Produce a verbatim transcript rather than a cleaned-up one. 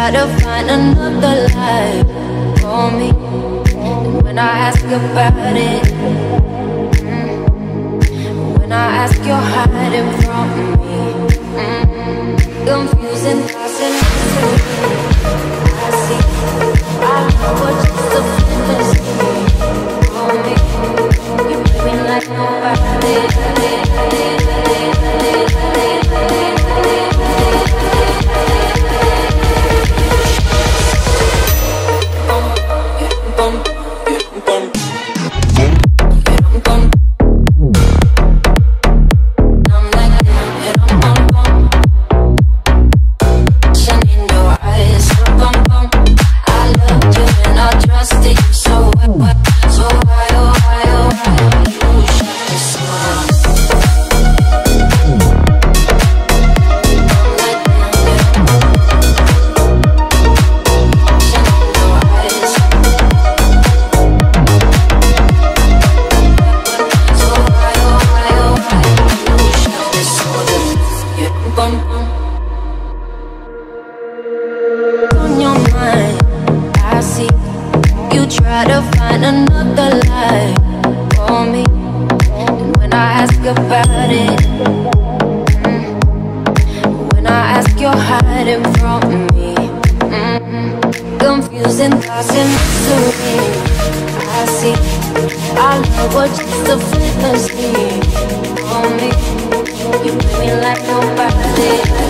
try to find another life for me. And when I ask about it, mm, when I ask you're hiding from me, mm, confusing thoughts and mystery. I see, I know what just a fantasy for me. You make me like nobody. Just a fantasy for me. You make me like nobody.